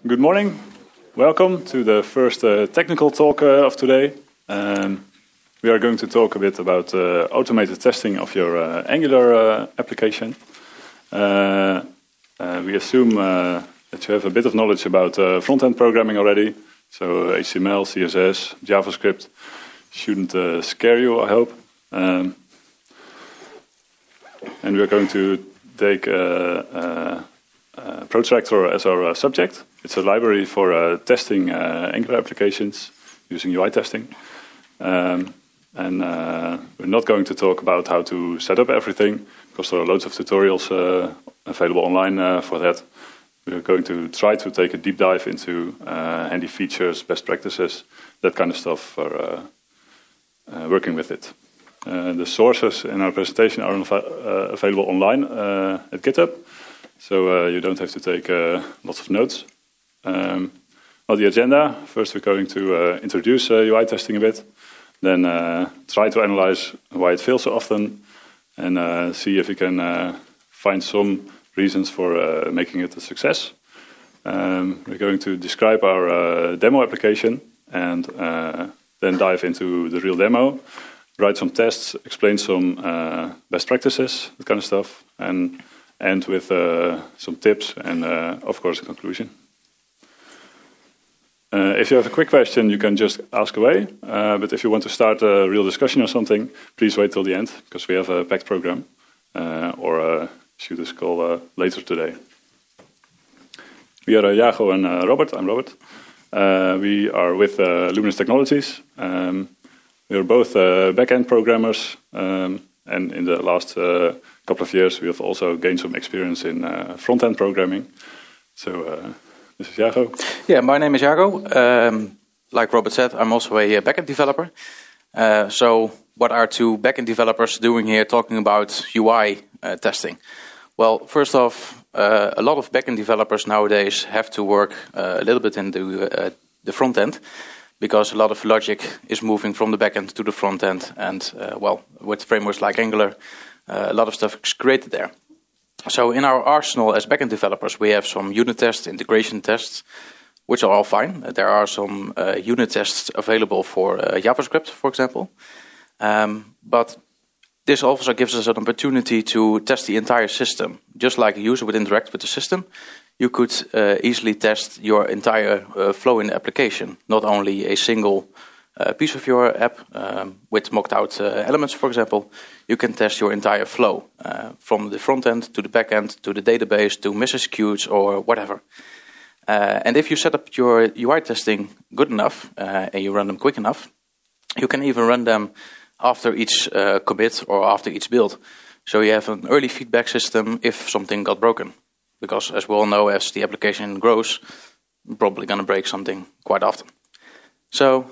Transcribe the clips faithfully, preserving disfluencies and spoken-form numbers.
Good morning. Welcome to the first uh, technical talk uh, of today. Um, we are going to talk a bit about uh, automated testing of your uh, Angular uh, application. Uh, uh, we assume uh, that you have a bit of knowledge about uh, front-end programming already. So uh, H T M L, C S S, JavaScript shouldn't uh, scare you, I hope. Um, and we're going to take uh, uh, uh, Protractor as our uh, subject. It's a library for uh, testing uh, Angular applications using U I testing. Um, and uh, we're not going to talk about how to set up everything, because there are loads of tutorials uh, available online uh, for that. We're going to try to take a deep dive into uh, handy features, best practices, that kind of stuff for uh, uh, working with it. Uh, the sources in our presentation are uh, available online uh, at GitHub, so uh, you don't have to take uh, lots of notes. Um, well, the agenda, first we're going to uh, introduce uh, U I testing a bit, then uh, try to analyze why it fails so often, and uh, see if we can uh, find some reasons for uh, making it a success. Um, we're going to describe our uh, demo application, and uh, then dive into the real demo, write some tests, explain some uh, best practices, that kind of stuff, and end with uh, some tips and, uh, of course, a conclusion. Uh, if you have a quick question, you can just ask away. Uh, but if you want to start a real discussion or something, please wait till the end, because we have a packed program. Uh, or uh, shoot us a call uh, later today. We are uh, Jago and uh, Robert. I'm Robert. Uh, we are with uh, Luminous Technologies. Um, we are both uh, back-end programmers. Um, and in the last uh, couple of years, we have also gained some experience in uh, front-end programming. So... Uh, This is Jago. Yeah, my name is Jago. Um, like Robert said, I'm also a backend developer. Uh, so what are two backend developers doing here talking about U I uh, testing? Well, first off, uh, a lot of backend developers nowadays have to work uh, a little bit into uh, the front end, because a lot of logic is moving from the backend to the front end. And, uh, well, with frameworks like Angular, uh, a lot of stuff is created there. So in our arsenal as backend developers, we have some unit tests, integration tests, which are all fine. There are some uh, unit tests available for uh, JavaScript, for example. Um, but this also gives us an opportunity to test the entire system. Just like a user would interact with the system, you could uh, easily test your entire uh, flow in the application, not only a single uh, piece of your app um, with mocked out uh, elements, for example. You can test your entire flow, uh, from the front end to the back end to the database to message queues or whatever. Uh, and if you set up your U I testing good enough uh, and you run them quick enough, you can even run them after each uh, commit or after each build. So you have an early feedback system if something got broken. Because as we all know, as the application grows, you're probably going to break something quite often. So,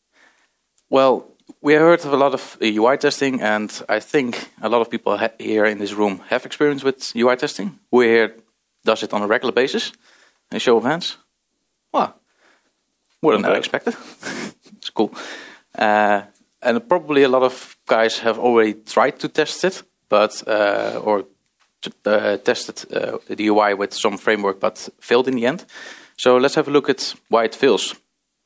well... We heard of a lot of U I testing, and I think a lot of people here in this room have experience with U I testing. Who here does it on a regular basis? A show of hands? Well, more than I expected. It's cool. Uh, and probably a lot of guys have already tried to test it, but uh, or uh, tested uh, the U I with some framework, but failed in the end. So let's have a look at why it fails.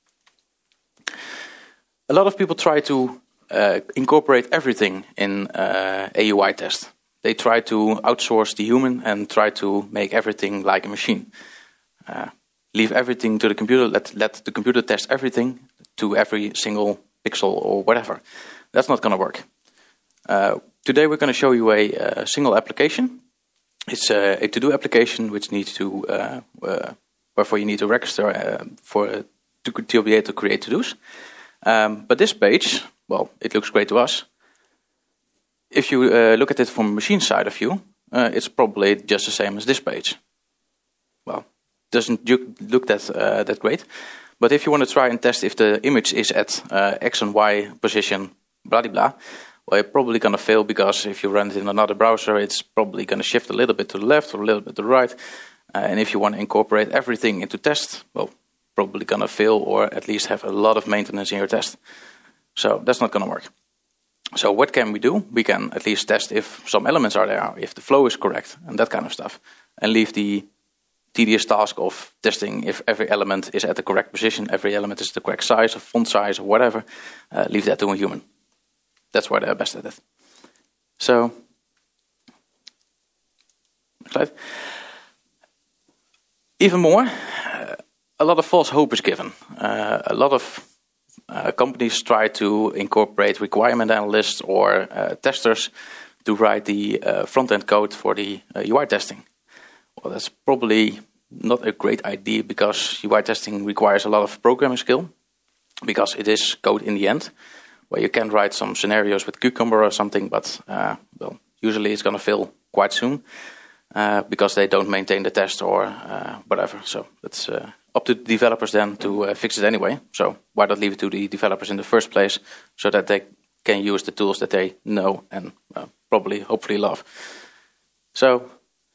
A lot of people try to uh, incorporate everything in uh, a U I test. They try to outsource the human and try to make everything like a machine. Uh, leave everything to the computer, let, let the computer test everything to every single pixel or whatever. That's not going to work. Uh, today we're going to show you a, a single application. It's a, a to-do application which needs to, uh, uh, wherefore you need to register uh, for uh, to, to be able to create to-dos. Um, but this page, well, it looks great to us. If you uh, look at it from a machine side of view, uh, it's probably just the same as this page. Well, doesn't look that uh, that great. But if you want to try and test if the image is at uh, X and Y position, blah blah blah, well, you're probably going to fail, because if you run it in another browser, it's probably going to shift a little bit to the left or a little bit to the right. Uh, and if you want to incorporate everything into test, well, probably going to fail, or at least have a lot of maintenance in your test. So that's not going to work. So what can we do? We can at least test if some elements are there, if the flow is correct, and that kind of stuff, and leave the tedious task of testing if every element is at the correct position, every element is the correct size, or font size, or whatever. Uh, leave that to a human. That's where they're best at it. So, next slide. Even more, uh, a lot of false hope is given. Uh, a lot of uh, companies try to incorporate requirement analysts or uh, testers to write the uh, front-end code for the uh, U I testing. Well, that's probably not a great idea because U I testing requires a lot of programming skill, because it is code in the end, where you can write some scenarios with Cucumber or something, but uh, well, usually it's going to fail quite soon uh, because they don't maintain the test or uh, whatever. So it's uh, up to the developers then to uh, fix it anyway. So why not leave it to the developers in the first place so that they can use the tools that they know and uh, probably, hopefully love. So,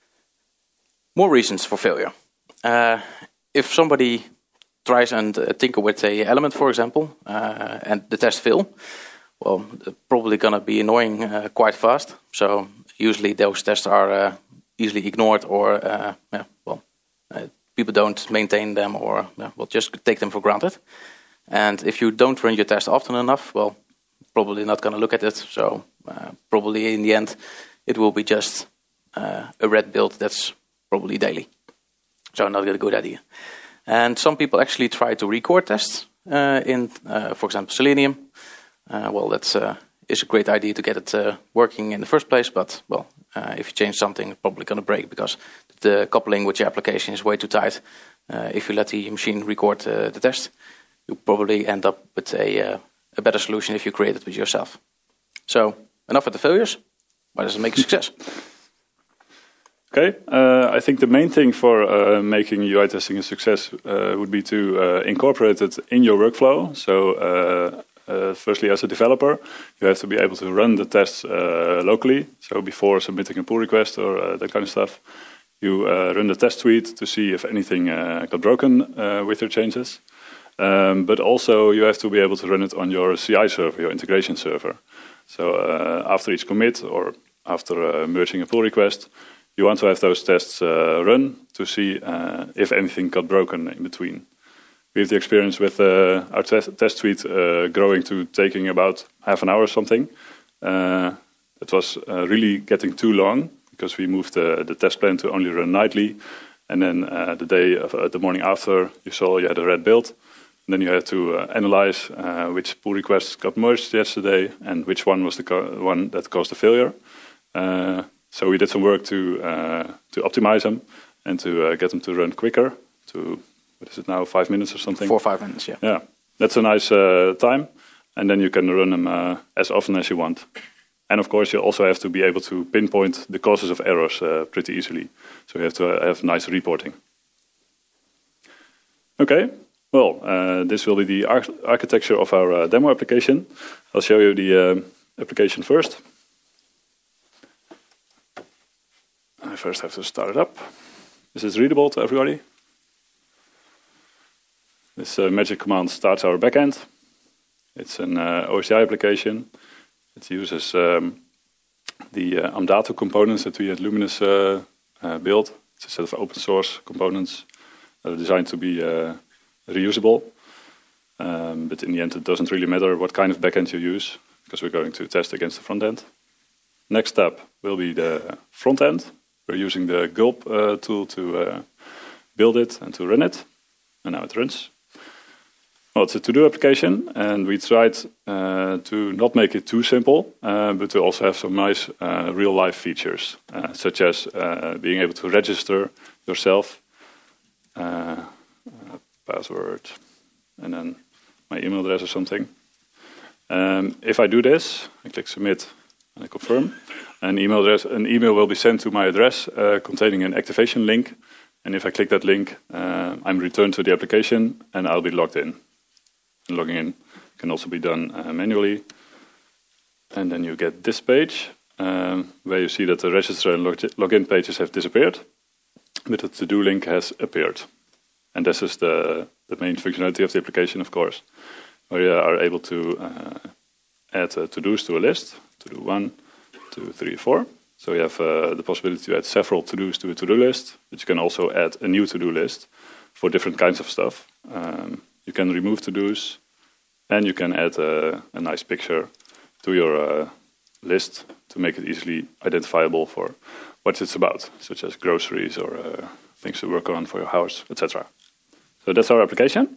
more reasons for failure. Uh, if somebody tries and uh, tinker with a element, for example, uh, and the test fail, well, it's probably going to be annoying uh, quite fast. So usually those tests are uh, easily ignored, or uh, yeah, well, uh, people don't maintain them, or uh, well, just take them for granted. And if you don't run your test often enough, well, probably not going to look at it. So uh, probably in the end, it will be just uh, a red build that's probably daily. So not a good idea. And some people actually try to record tests uh, in, uh, for example, Selenium. Uh, well, that's uh, is a great idea to get it uh, working in the first place. But well, uh, if you change something, it's probably going to break because the coupling with your application is way too tight. Uh, if you let the machine record uh, the test, you probably end up with a, uh, a better solution if you create it with yourself. So enough with the failures. Why does it make a success? Okay, uh, I think the main thing for uh, making U I testing a success uh, would be to uh, incorporate it in your workflow. So, uh, uh, firstly, as a developer, you have to be able to run the tests uh, locally. So, before submitting a pull request or uh, that kind of stuff, you uh, run the test suite to see if anything uh, got broken uh, with your changes. Um, but also, you have to be able to run it on your C I server, your integration server. So, uh, after each commit or after uh, merging a pull request, you want to have those tests uh, run to see uh, if anything got broken in between. We have the experience with uh, our test, test suite uh, growing to taking about half an hour or something. Uh, it was uh, really getting too long because we moved the, the test plan to only run nightly. And then uh, the day of uh, the morning after, you saw you had a red build. And then you had to uh, analyze uh, which pull requests got merged yesterday and which one was the co- one that caused the failure. Uh, So we did some work to uh, to optimize them and to uh, get them to run quicker. To what is it now, five minutes or something? Four or five minutes, yeah. Yeah, that's a nice uh, time, and then you can run them uh, as often as you want. And of course, you also have to be able to pinpoint the causes of errors uh, pretty easily. So you have to have nice reporting. Okay, well, uh, this will be the ar- architecture of our uh, demo application. I'll show you the uh, application first. I first have to start it up. This is readable to everybody. This uh, magic command starts our backend. It's an uh, O S C I application. It uses um, the uh, Amdato components that we at Luminous uh, uh, built. It's a set of open source components that are designed to be uh, reusable. Um, but in the end, it doesn't really matter what kind of backend you use, because we're going to test against the front end. Next step will be the front end. We're using the Gulp uh, tool to uh, build it and to run it. And now it runs. Well, it's a to-do application, and we tried uh, to not make it too simple, uh, but to also have some nice uh, real-life features, uh, such as uh, being able to register yourself, uh, uh, password, and then my email address or something. Um, if I do this, I click submit and I confirm. An email address, an email will be sent to my address uh, containing an activation link. And if I click that link, uh, I'm returned to the application and I'll be logged in. And logging in can also be done uh, manually. And then you get this page um, where you see that the register and log- login pages have disappeared, but the to-do link has appeared. And this is the, the main functionality of the application, of course, where you are able to uh, add uh, to-dos to a list, to do one, two, three, four. So you have uh, the possibility to add several to-dos to a to-do list, but you can also add a new to-do list for different kinds of stuff. Um, you can remove to-dos, and you can add a, a nice picture to your uh, list to make it easily identifiable for what it's about, such as groceries or uh, things to work on for your house, et cetera. So that's our application.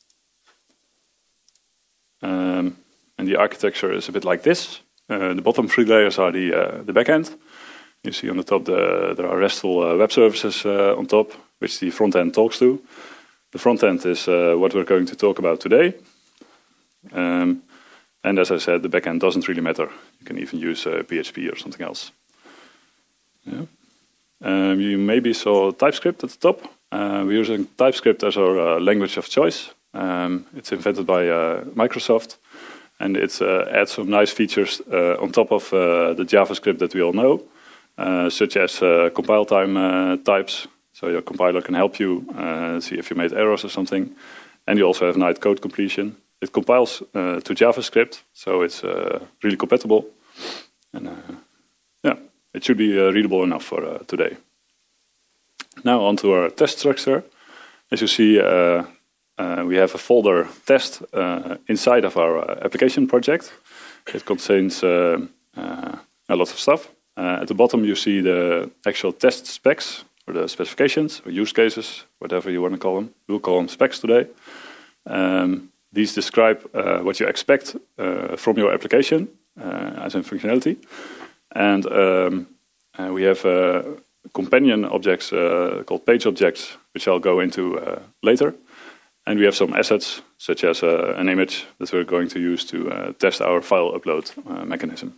Um, and the architecture is a bit like this. Uh, the bottom three layers are the uh, the backend. You see on the top the, there are RESTful uh, web services uh, on top, which the front end talks to. The front end is uh, what we're going to talk about today. Um, and as I said, the backend doesn't really matter. You can even use uh, P H P or something else. Yeah. Um, you maybe saw TypeScript at the top. Uh, we're using TypeScript as our uh, language of choice. Um, it's invented by uh, Microsoft, and it uh, adds some nice features uh, on top of uh, the JavaScript that we all know, uh, such as uh, compile time uh, types. So your compiler can help you uh, see if you made errors or something. And you also have nice code completion. It compiles uh, to JavaScript, so it's uh, really compatible. And uh, yeah, it should be uh, readable enough for uh, today. Now on to our test structure. As you see, uh, uh, we have a folder test uh, inside of our uh, application project. It contains uh, uh, a lot of stuff. Uh, at the bottom you see the actual test specs, or the specifications, or use cases, whatever you want to call them. We'll call them specs today. Um, these describe uh, what you expect uh, from your application uh, as in functionality. And um, uh, we have uh, companion objects uh, called page objects, which I'll go into uh, later. And we have some assets, such as uh, an image that we're going to use to uh, test our file upload uh, mechanism.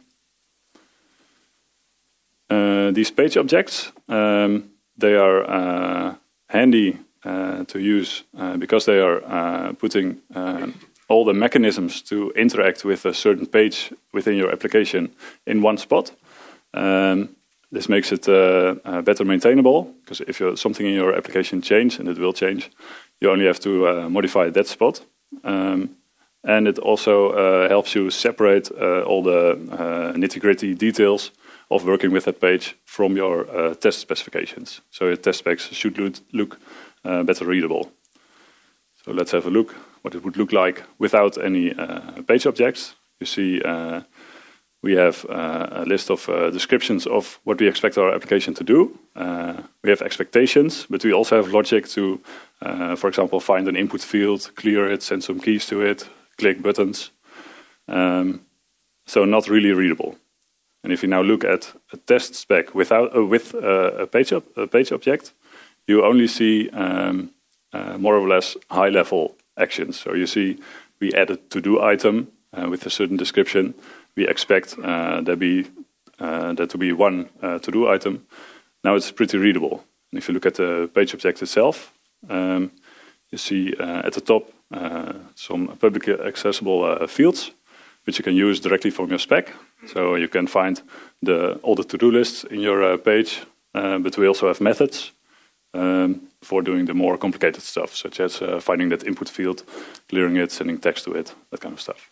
Uh, these page objects, um, they are uh, handy uh, to use uh, because they are uh, putting uh, all the mechanisms to interact with a certain page within your application in one spot. Um, this makes it uh, uh, better maintainable, because if you're, something in your application changes, and it will change, you only have to uh, modify that spot. Um, and it also uh, helps you separate uh, all the uh, nitty-gritty details of working with that page from your uh, test specifications. So your test specs should look, look uh, better readable. So let's have a look what it would look like without any uh, page objects. You see uh, we have uh, a list of uh, descriptions of what we expect our application to do. Uh, we have expectations, but we also have logic to, uh, for example, find an input field, clear it, send some keys to it, click buttons. Um, so not really readable. And if you now look at a test spec without uh, with uh, a page ob a page object, you only see um, uh, more or less high-level actions. So you see we add a to-do item uh, with a certain description. We expect uh, there be uh, there to be one uh, to-do item. Now it's pretty readable. And if you look at the page object itself, um, you see uh, at the top uh, some publicly accessible uh, fields, which you can use directly from your spec. So you can find the, all the to-do lists in your uh, page, uh, but we also have methods um, for doing the more complicated stuff, such as uh, finding that input field, clearing it, sending text to it, that kind of stuff.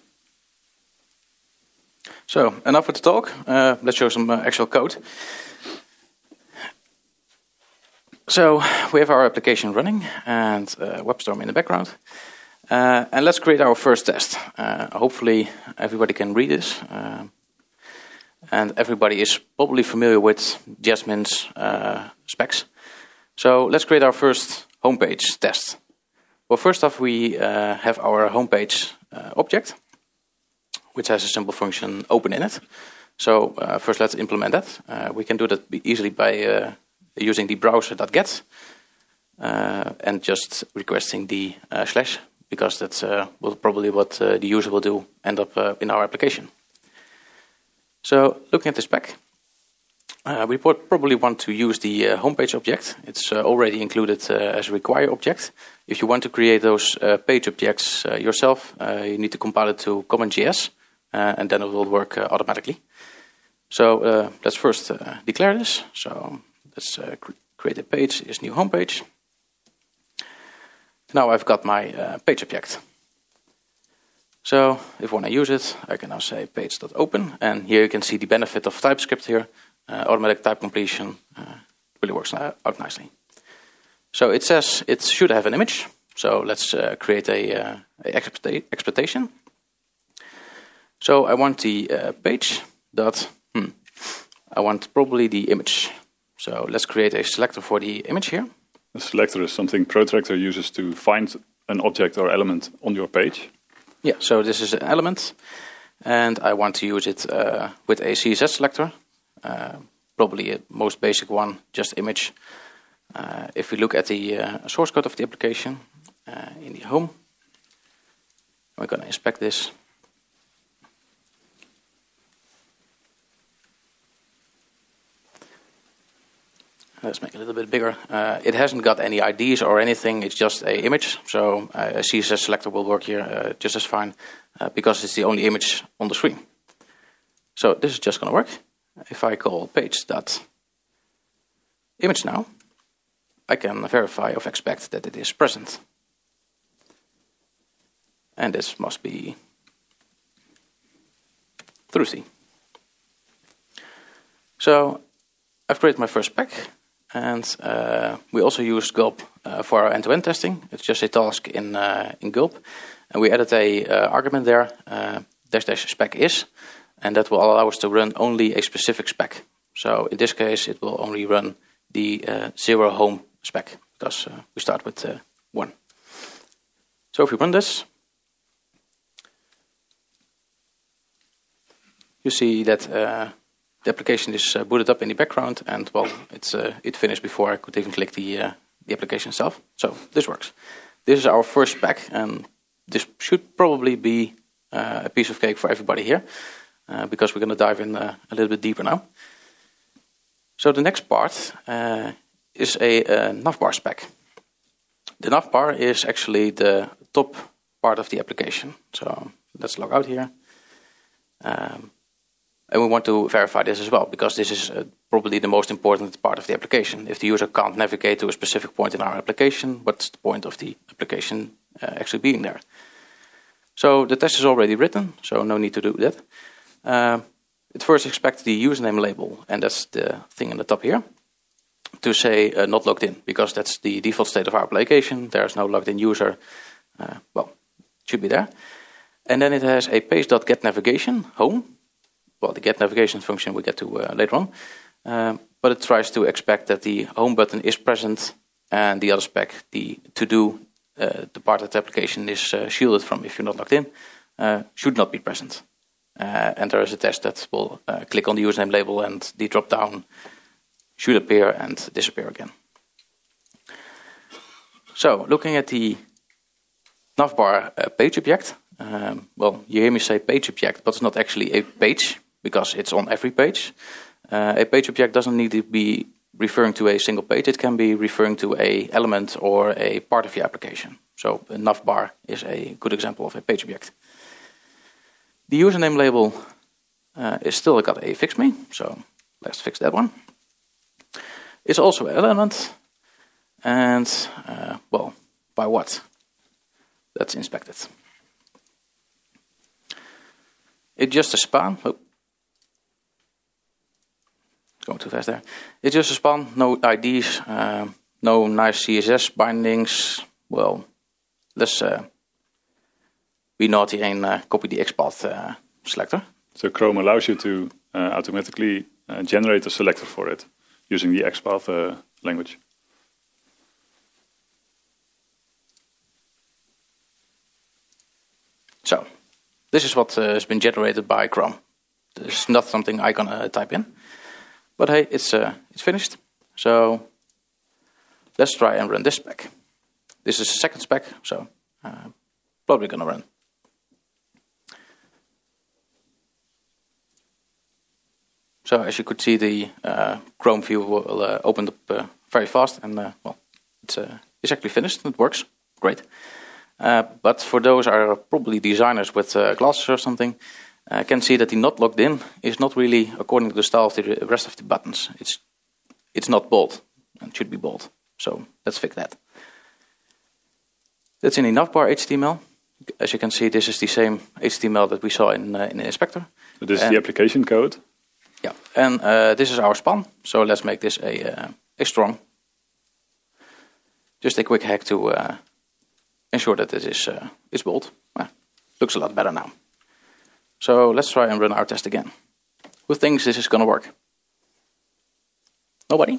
So, enough with the talk. Uh, let's show some uh, actual code. So, we have our application running and uh, WebStorm in the background. Uh, and let's create our first test. Uh, hopefully everybody can read this. Uh, and everybody is probably familiar with Jasmine's uh, specs. So let's create our first homepage test. Well, first off, we uh, have our homepage uh, object, which has a simple function open in it. So uh, first let's implement that. Uh, we can do that easily by uh, using the browser.get uh, and just requesting the uh, slash, because that's uh, will probably what uh, the user will do end up uh, in our application. So looking at the spec, uh, we probably want to use the uh, homepage object. It's uh, already included uh, as a require object. If you want to create those uh, page objects uh, yourself, uh, you need to compile it to CommonJS, uh, and then it will work uh, automatically. So uh, let's first uh, declare this. So let's uh, cr create a page, is new homepage. Now I've got my uh, page object. So if I want to use it, I can now say page.open, and here you can see the benefit of TypeScript here. uh, automatic type completion. Uh, really works out nicely. So it says it should have an image. So let's uh, create a, uh, a expecta expectation. So I want the uh, page dot, hmm, I want probably the image. So let's create a selector for the image here. A selector is something Protractor uses to find an object or element on your page. Yeah, so this is an element, and I want to use it uh, with a C S S selector, uh, probably a most basic one, just image. Uh, if we look at the uh, source code of the application uh, in the home, we're going to inspect this. Let's make it a little bit bigger. Uh, it hasn't got any I Ds or anything. It's just a image. So uh, a C S S selector will work here uh, just as fine uh, because it's the only image on the screen. So this is just going to work. If I call page.image now, I can verify or expect that it is present. And this must be truthy. So I've created my first spec. And uh, we also used Gulp uh, for our end-to-end testing. It's just a task in uh, in Gulp, and we added a uh, argument there, uh, dash dash spec is, and that will allow us to run only a specific spec. So in this case, it will only run the uh, zero home spec because uh, we start with uh, one. So if we run this, you see that. Uh, The application is uh, booted up in the background, and well, it's uh, it finished before I could even click the uh, the application itself. So this works. This is our first spec, and this should probably be uh, a piece of cake for everybody here, uh, because we're going to dive in uh, a little bit deeper now. So the next part uh, is a uh, navbar spec. The navbar is actually the top part of the application. So let's log out here. Um, And we want to verify this as well, because this is uh, probably the most important part of the application. If the user can't navigate to a specific point in our application, what's the point of the application uh, actually being there? So the test is already written, so no need to do that. Uh, it first expects the username label, and that's the thing in the top here, to say uh, not logged in, because that's the default state of our application. There's no logged in user. Uh, well, it should be there. And then it has a page.getNavigation, home. Well, the get navigation function we'll get to uh, later on. Um, but it tries to expect that the home button is present and the other spec, the to-do, uh, the part of the application is uh, shielded from if you're not logged in, uh, should not be present. Uh, and there is a test that will uh, click on the username label and the drop-down should appear and disappear again. So, looking at the navbar uh, page object, um, well, you hear me say page object, but it's not actually a page, because it's on every page. Uh, a page object doesn't need to be referring to a single page. It can be referring to a element or a part of your application. So a navbar is a good example of a page object. The username label uh, is still got a fix me, so let's fix that one. It's also an element, and uh, well, by what? Let's inspect it. It's just a span. Oh. Going too fast there. It's just a span, no I Ds, uh, no nice C S S bindings. Well, let's uh, be naughty and uh, copy the XPath uh, selector. So Chrome allows you to uh, automatically uh, generate a selector for it using the XPath uh, language. So, this is what uh, has been generated by Chrome. This is not something I'm gonna type in. But hey, it's uh, it's finished. So let's try and run this spec. This is the second spec, so uh, probably gonna run. So as you could see, the uh, Chrome view will uh, open up uh, very fast, and uh, well, it's uh, it's actually finished. It works great. Uh, but for those are probably designers with uh, glasses or something, I uh, can see that the not logged in is not really according to the style of the rest of the buttons. It's it's not bold, and it should be bold. So let's fix that. That's in the navbar H T M L. As you can see, this is the same H T M L that we saw in uh, in the inspector. So this and is the application code. Yeah, and uh, this is our span. So let's make this a, uh, a strong. Just a quick hack to uh, ensure that it is, uh, is bold. Well, looks a lot better now. So let's try and run our test again. Who thinks this is going to work? Nobody?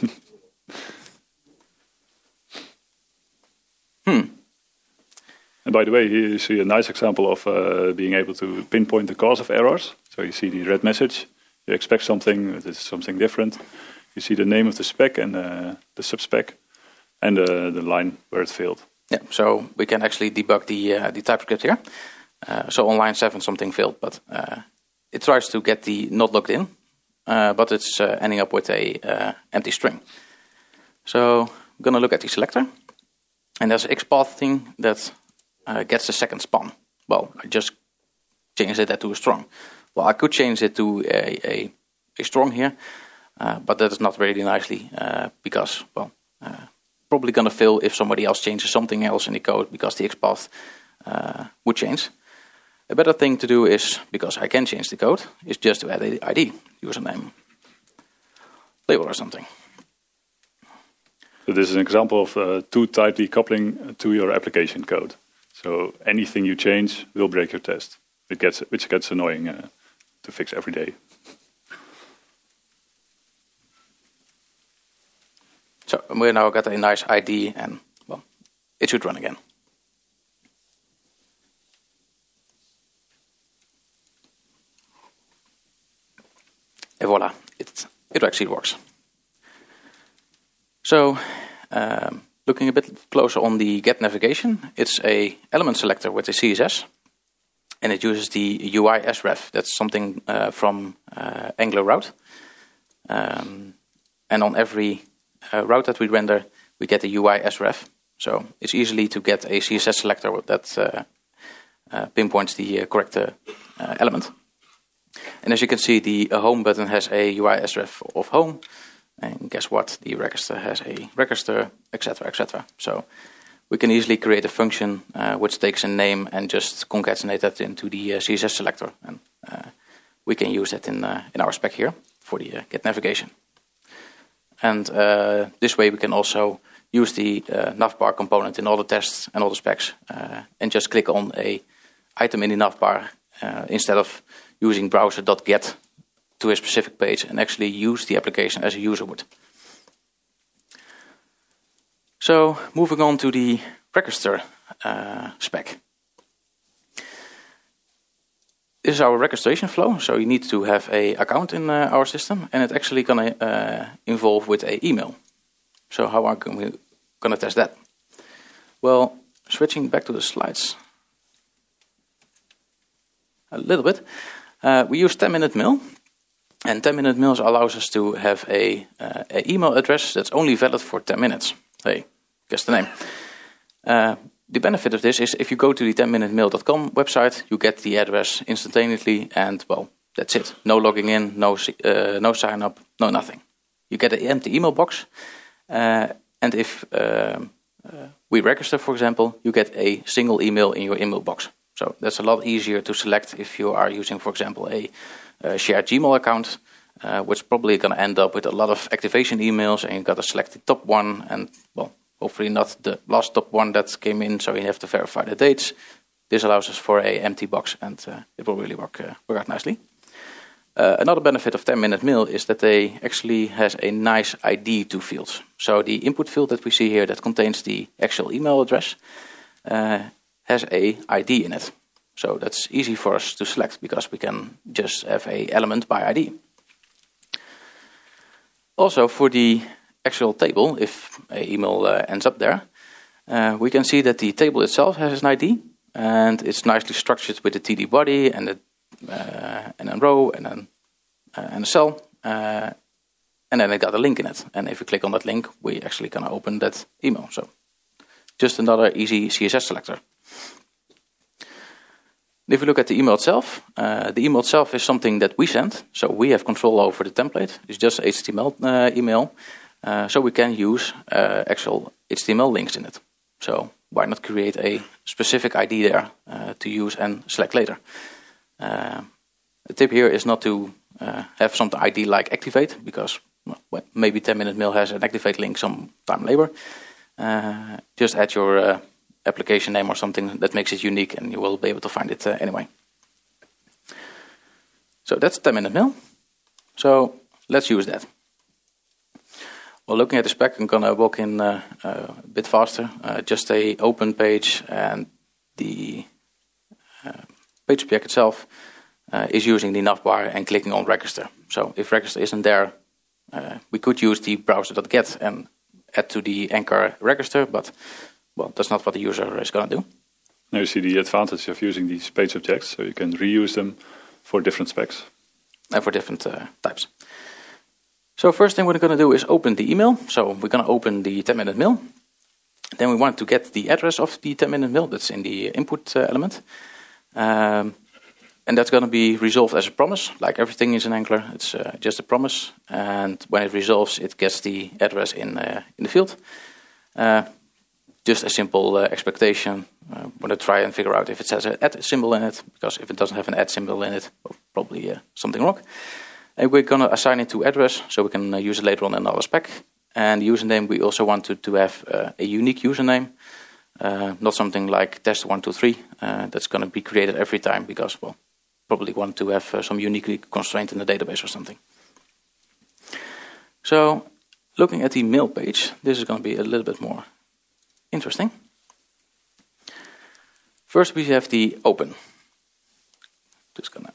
hmm. And by the way, here you see a nice example of uh, being able to pinpoint the cause of errors. So you see the red message. You expect something, it's something different. You see the name of the spec and uh, the subspec, and uh, the line where it failed. Yeah, so we can actually debug the uh, the TypeScript here. Uh, so on line seven something failed, but uh, it tries to get the not logged in, uh, but it's uh, ending up with a uh, empty string. So I'm going to look at the selector, and there's an XPath thing that uh, gets the second span. Well, I just changed that to a strong. Well, I could change it to a, a, a strong here, uh, but that is not really nicely uh, because, well, uh, probably going to fail if somebody else changes something else in the code because the XPath uh, would change. A better thing to do is, because I can change the code, is just to add a I D, username, label or something. So this is an example of uh, two-type decoupling to your application code. So anything you change will break your test, it gets, which gets annoying uh, to fix every day. So we now got a nice I D and, well, it should run again. And voila, it, it actually works. So, um, looking a bit closer on the get navigation, it's a element selector with a C S S, and it uses the U I sref. That's something uh, from uh, Angular route. Um, and on every uh, route that we render, we get a U I sref. So it's easily to get a C S S selector that uh, uh, pinpoints the uh, correct uh, uh, element. And as you can see, the uh, home button has a U I sref of home. And guess what? The register has a register, et cetera, et cetera. So we can easily create a function uh, which takes a name and just concatenate that into the uh, C S S selector. And uh, we can use that in uh, in our spec here for the uh, get navigation. And uh, this way we can also use the uh, navbar component in all the tests and all the specs uh, and just click on a item in the navbar uh, instead of using browser.get to a specific page and actually use the application as a user would. So moving on to the register uh, spec. This is our registration flow. So you need to have a account in uh, our system, and it's actually going to uh, involve with a email. So how are we going to test that? Well, switching back to the slides a little bit. Uh, we use ten minute mail. And ten minute mails allows us to have a, uh, a email address that's only valid for ten minutes. Hey, guess the name. Uh, the benefit of this is if you go to the ten minute mail dot com website, you get the address instantaneously, and well, that's it. No logging in, no uh, no sign up, no nothing. You get an empty email box, uh, and if uh, uh, we register, for example, you get a single email in your email box. So that's a lot easier to select if you are using, for example, a Uh, shared Gmail account, uh, which probably going to end up with a lot of activation emails, and you've got to select the top one, and well, hopefully not the last top one that came in, so you have to verify the dates. This allows us for a empty box, and uh, it will really work, uh, work out nicely. Uh, another benefit of ten minute mail is that they actually has a nice I D to fields. So the input field that we see here that contains the actual email address uh, has a I D in it. So that's easy for us to select because we can just have a element by I D. Also for the actual table, if an email uh, ends up there, uh, we can see that the table itself has an I D, and it's nicely structured with the T D body and a uh, and a row and an uh, and a cell, uh, and then it got a link in it. And if we click on that link, we actually can open that email. So just another easy C S S selector. If we look at the email itself, uh, the email itself is something that we send, so we have control over the template. It's just H T M L uh, email, uh, so we can use uh, actual H T M L links in it. So why not create a specific I D there uh, to use and select later? Uh, the tip here is not to uh, have some I D like activate, because well, maybe ten minute mail has an activate link sometime later. Uh, just add your uh, application name or something that makes it unique, and you will be able to find it uh, anyway. So that's ten minute mail. So let's use that. Well, looking at the spec, I'm going to walk in uh, uh, a bit faster. Uh, just a open page, and the uh, page object itself uh, is using the navbar and clicking on register. So if register isn't there, uh, we could use the browser.get and add to the Anchor register, but well, that's not what the user is going to do. Now you see the advantage of using these page objects, so you can reuse them for different specs. And for different uh, types. So first thing we're going to do is open the email. So we're going to open the ten minute mail. Then we want to get the address of the ten minute mail. That's in the input uh, element. Um, and that's going to be resolved as a promise. Like everything is in Angular, it's uh, just a promise. And when it resolves, it gets the address in, uh, in the field. Uh, just a simple uh, expectation. Uh, I'm going to try and figure out if it has an add symbol in it. Because if it doesn't have an add symbol in it, well, probably uh, something wrong. And we're going to assign it to address, so we can uh, use it later on in another spec. And the username, we also want to, to have uh, a unique username, uh, not something like test one two three. Uh, that's going to be created every time because, well, probably want to have uh, some unique constraint in the database or something. So, looking at the mail page, this is going to be a little bit more interesting. First, we have the open. Just gonna.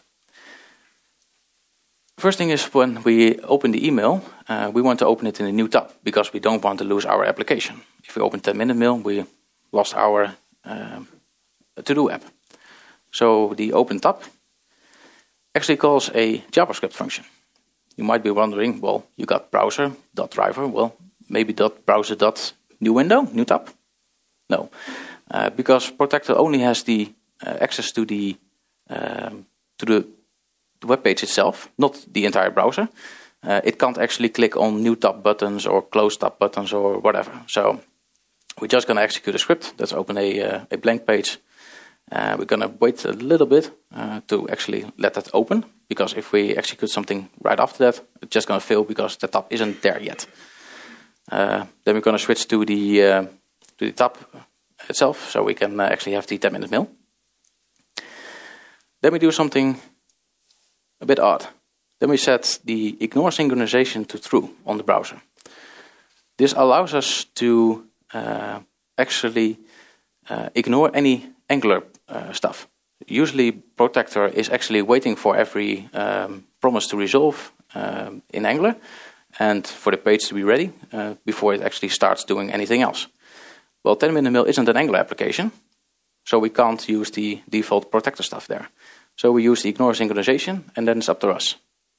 First thing is when we open the email, uh, we want to open it in a new tab because we don't want to lose our application. If we open ten minute mail, we lost our uh, to-do app. So the open tab actually calls a JavaScript function. You might be wondering, well, you got browser.driver. Well, maybe dot browser dot new window, new tab? No, uh, because Protector only has the uh, access to the um, to the the web page itself, not the entire browser. Uh, it can't actually click on new tab buttons or close tab buttons or whatever. So we're just going to execute a script. Let's open a, uh, a blank page. Uh, we're going to wait a little bit uh, to actually let that open, because if we execute something right after that, it's just going to fail because the tab isn't there yet. Uh, then we're going to switch to the, uh, to the tab itself, so we can uh, actually have the ten minute mail. Then we do something a bit odd. Then we set the ignore synchronization to true on the browser. This allows us to uh, actually uh, ignore any Angular uh, stuff. Usually Protector is actually waiting for every um, promise to resolve um, in Angular and for the page to be ready uh, before it actually starts doing anything else. Well, ten minute mail isn't an Angular application, so we can't use the default Protector stuff there. So we use the ignore synchronization, and then it's up to us.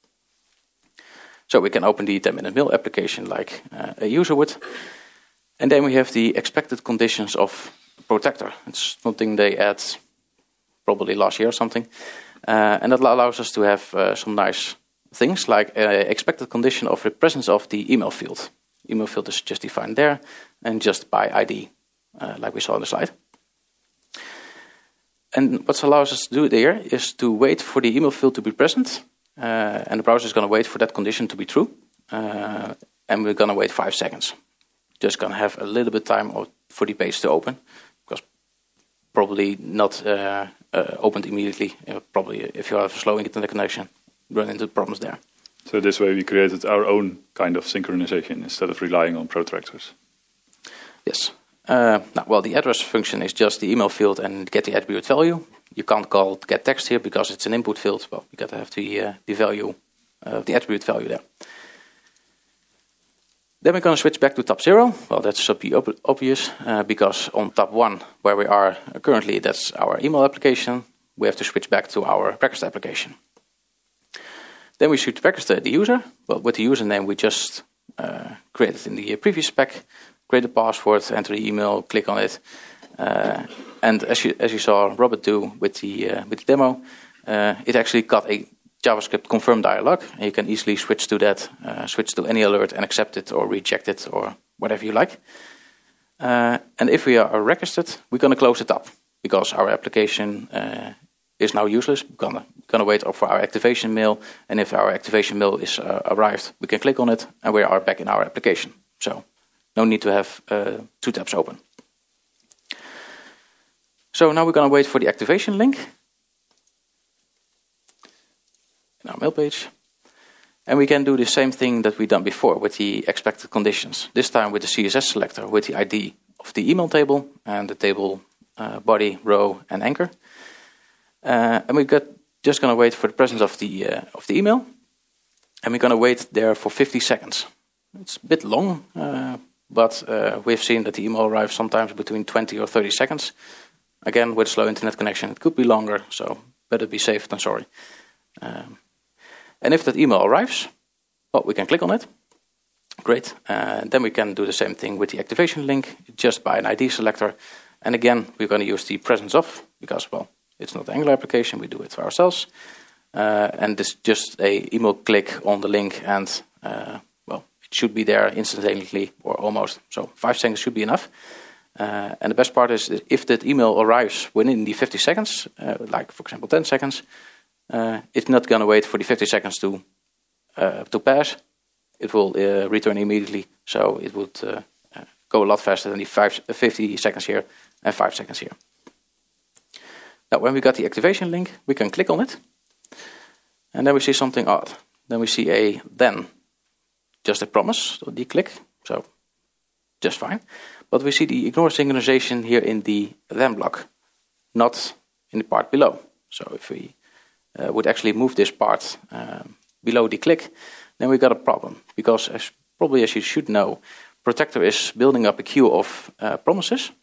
So we can open the ten minute mail application like uh, a user would. And then we have the expected conditions of Protector. It's something they add probably last year or something. Uh, and that allows us to have uh, some nice things like uh, expected condition of the presence of the email field. Email field is just defined there and just by I D, uh, like we saw on the slide. And what allows us to do there is to wait for the email field to be present. Uh, and the browser is going to wait for that condition to be true. Uh, and we're going to wait five seconds. Just going to have a little bit time for the page to open. Because probably not uh, uh, opened immediately. Uh, probably if you have a slow internet connection, run into problems there. So this way we created our own kind of synchronization instead of relying on Protractors. Yes. Uh, now, well, the address function is just the email field and get the attribute value. You can't call get text here because it's an input field. Well, you got to have the uh, the value, uh, the attribute value there. Then we're going to switch back to tab zero. Well, that should be ob obvious uh, because on tab one, where we are currently, that's our email application. We have to switch back to our register application. Then we should register the user. Well, with the username we just uh, created in the previous spec. Create a password, enter the email, click on it, uh, and as you as you saw Robert do with the uh, with the demo, uh, it actually got a JavaScript confirm dialog, and you can easily switch to that, uh, switch to any alert and accept it or reject it or whatever you like. Uh, and if we are registered, we're going to close it up because our application uh, is now useless. We're gonna, gonna wait for our activation mail, and if our activation mail is uh, arrived, we can click on it, and we are back in our application. So no need to have uh, two tabs open. So now we're gonna wait for the activation link in our mail page. And we can do the same thing that we've done before with the expected conditions. This time with the C S S selector with the I D of the email table and the table uh, body, row, and anchor. Uh, and we're got, just going to wait for the presence of the uh, of the email. And we're going to wait there for fifty seconds. It's a bit long, uh, but uh, we've seen that the email arrives sometimes between twenty or thirty seconds. Again, with a slow internet connection, it could be longer, so better be safe than sorry. Um, And if that email arrives, well, we can click on it. Great. Uh, then we can do the same thing with the activation link, just by an I D selector. And again, we're going to use the presence of, because, well, it's not an Angular application, we do it for ourselves. Uh, and this just a email click on the link, and, uh, well, it should be there instantaneously, or almost. So five seconds should be enough. Uh, and the best part is, that if that email arrives within the fifty seconds, uh, like, for example, ten seconds, Uh, it's not going to wait for the fifty seconds to uh, to pass. It will uh, return immediately, so it would uh, uh, go a lot faster than the five, uh, fifty seconds here and five seconds here. Now, when we got the activation link, we can click on it, and then we see something odd. Then we see a then, just a promise, so the click, so just fine. But we see the ignore synchronization here in the then block, not in the part below. So if we Uh, would actually move this part um, below the click, then we got a problem. Because as probably as you should know, Protector is building up a queue of uh, promises.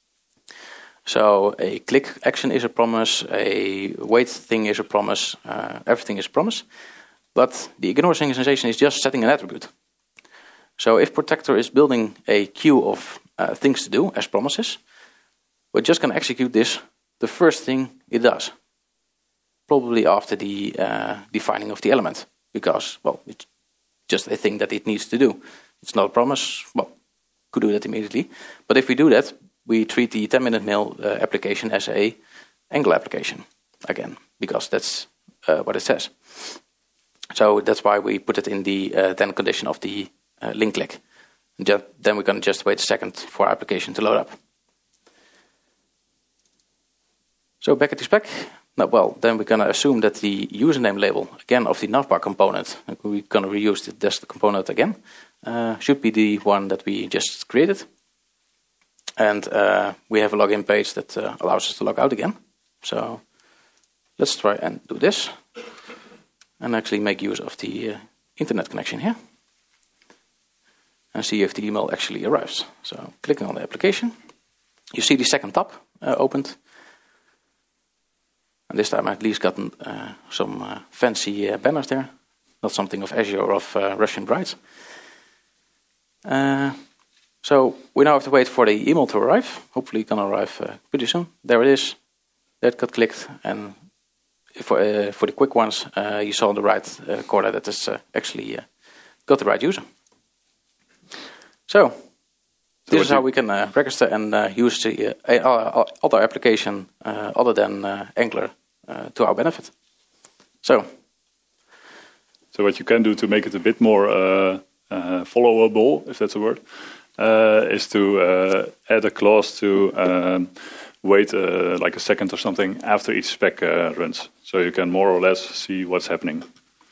So a click action is a promise, a wait thing is a promise, uh, everything is a promise. But the ignore synchronization is just setting an attribute. So if Protector is building a queue of uh, things to do as promises, we're just going to execute this, the first thing it does. Probably after the uh, defining of the element, because, well, it's just a thing that it needs to do. It's not a promise, well, could do that immediately. But if we do that, we treat the ten minute mail uh, application as a Angular application, again, because that's uh, what it says. So that's why we put it in the uh, then condition of the uh, link click. And just, then we're going to just wait a second for our application to load up. So back at the spec. Now, well, then we're going to assume that the username label, again, of the navbar component, we're going to reuse the test component again, uh, should be the one that we just created. And uh, we have a login page that uh, allows us to log out again. So let's try and do this. And actually make use of the uh, internet connection here. And see if the email actually arrives. So clicking on the application. You see the second tab uh, opened. And this time I at least gotten uh, some uh, fancy uh, banners there. Not something of Azure or of uh, Russian brides. Uh, so we now have to wait for the email to arrive. Hopefully it's going to arrive uh, pretty soon. There it is. That got clicked. And for, uh, for the quick ones, uh, you saw on the right uh, corner that is uh, actually uh, got the right user. So this is how we can uh, register and uh, use the uh, other application uh, other than uh, Angular uh, to our benefit. So, so what you can do to make it a bit more uh, uh, followable, if that's a word, uh, is to uh, add a clause to um, wait uh, like a second or something after each spec uh, runs, so you can more or less see what's happening.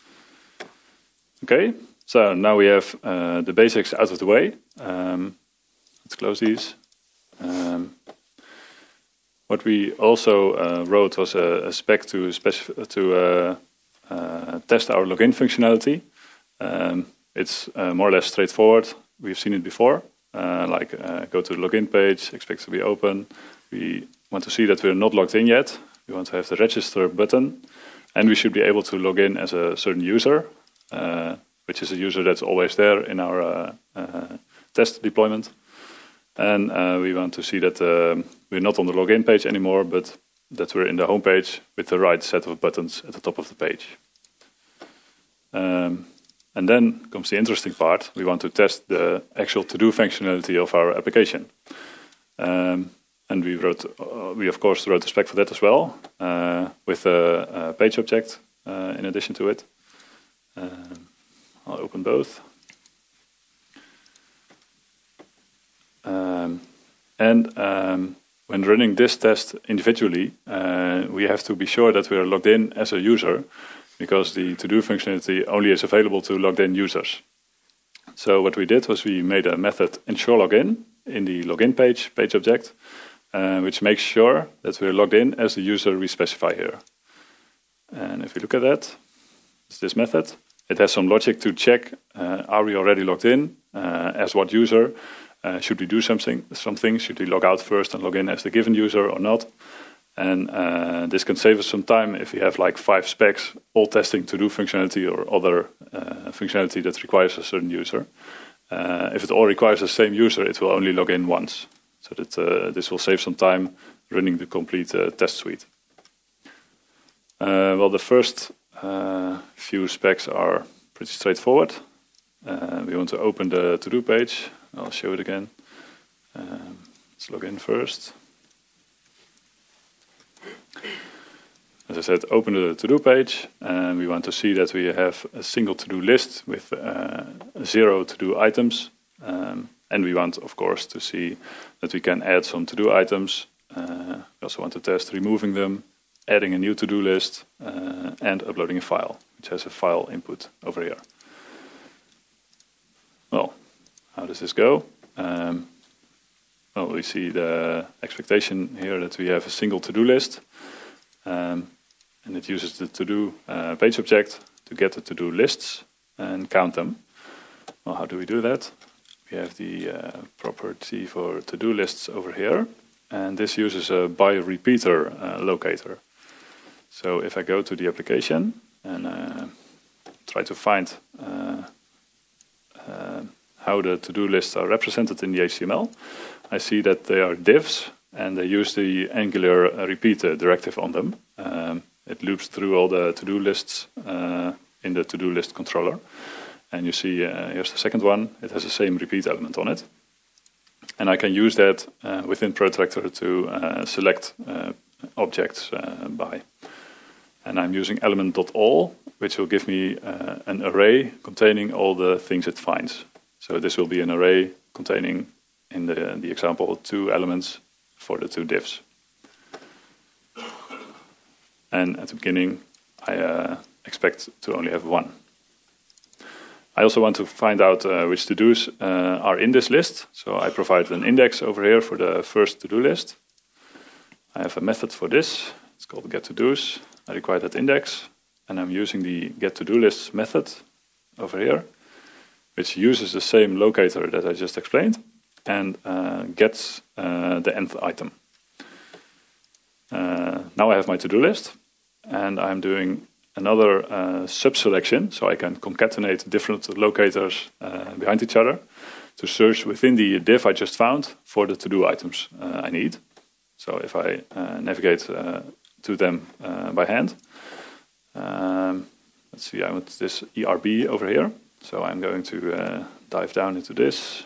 Okay, so now we have uh, the basics out of the way. Um, Let's close these. Um, what we also uh, wrote was a, a spec to specif to uh, uh, test our login functionality. Um, it's uh, more or less straightforward. We've seen it before. Uh, like uh, go to the login page, expect to be open. We want to see that we're not logged in yet. We want to have the register button, and we should be able to log in as a certain user, uh, which is a user that's always there in our uh, uh, test deployment. And uh, we want to see that uh, we're not on the login page anymore, but that we're in the home page with the right set of buttons at the top of the page. Um, and then comes the interesting part. We want to test the actual to-do functionality of our application. Um, And we wrote, uh, we of course wrote the spec for that as well, uh, with a, a page object uh, in addition to it. Um, I'll open both. Um, and um, when running this test individually, uh, we have to be sure that we are logged in as a user, because the to-do functionality only is available to logged in users. So what we did was we made a method ensure login in the login page, page object, uh, which makes sure that we're logged in as the user we specify here. And if we look at that, it's this method. It has some logic to check, uh, are we already logged in, uh, as what user, uh, should we do something, something, should we log out first and log in as the given user or not? And uh, this can save us some time if we have like five specs, all testing to-do functionality or other uh, functionality that requires a certain user. Uh, if it all requires the same user, it will only log in once. So that uh, this will save some time running the complete uh, test suite. Uh, well, the first uh, few specs are pretty straightforward. Uh, we want to open the to-do page. I'll show it again. Um, let's log in first. As I said, open the to-do page, and we want to see that we have a single to-do list with uh, zero to-do items. Um, and we want, of course, to see that we can add some to-do items. Uh, we also want to test removing them, adding a new to-do list, uh, and uploading a file, which has a file input over here. Well, how does this go? Um, well, we see the expectation here that we have a single to-do list. Um, and it uses the to-do uh, page object to get the to-do lists and count them. Well, how do we do that? We have the uh, property for to-do lists over here, and this uses a by repeater uh, locator. So if I go to the application and uh, try to find uh, uh, how the to-do lists are represented in the H T M L, I see that they are divs, and they use the Angular uh, repeat uh, directive on them. Um, it loops through all the to-do lists uh, in the to-do list controller. And you see, uh, here's the second one. It has the same repeat element on it. And I can use that uh, within Protractor to uh, select uh, objects uh, by. And I'm using element.all, which will give me uh, an array containing all the things it finds. So this will be an array containing, in the, the example, two elements for the two divs. And at the beginning, I uh, expect to only have one. I also want to find out uh, which to-dos uh, are in this list. So I provide an index over here for the first to-do list. I have a method for this. It's called getToDos. I require that index. And I'm using the getToDoLists method over here, which uses the same locator that I just explained, and uh, gets uh, the nth item. Uh, now I have my to-do list, and I'm doing another uh, sub-selection, so I can concatenate different locators uh, behind each other to search within the div I just found for the to-do items uh, I need. So if I uh, navigate uh, to them uh, by hand, um, let's see, I want this E R B over here, so I'm going to uh, dive down into this.